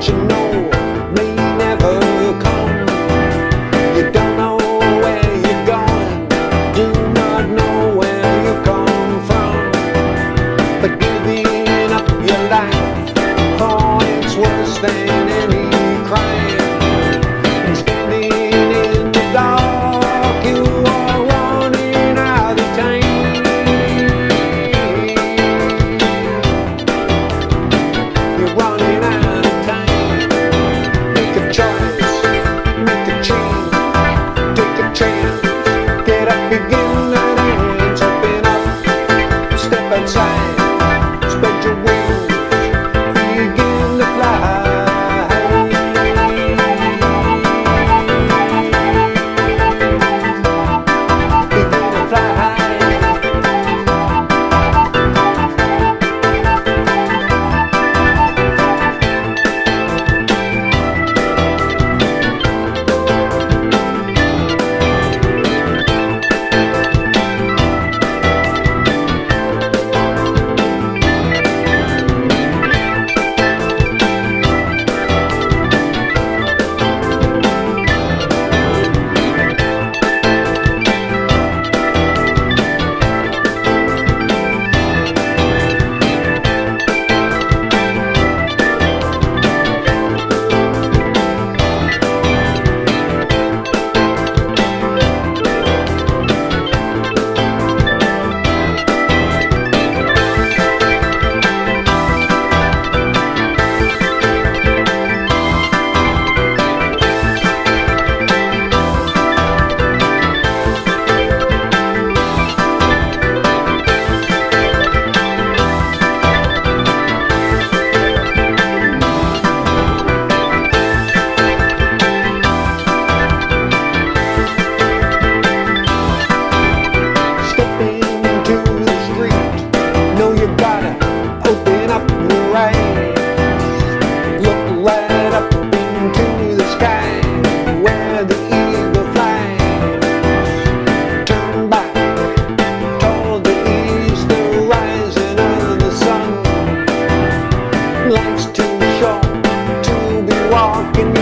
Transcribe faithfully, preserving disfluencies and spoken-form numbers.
you know may never come. You don't know where you're going, do not know where you come from. But giving up your life, oh, it's worse than any crime. And standing in the dark, you are running out of time. You're running out of time. Make a choice, make a change, take a chance. Get up, begin to dance, open up, step outside, spread your wings, begin to fly. Begin to fly. Open up your eyes, look right up into the sky where the eagle flies. Turn back toward the east, the rising of the sun. Life's too short to be walking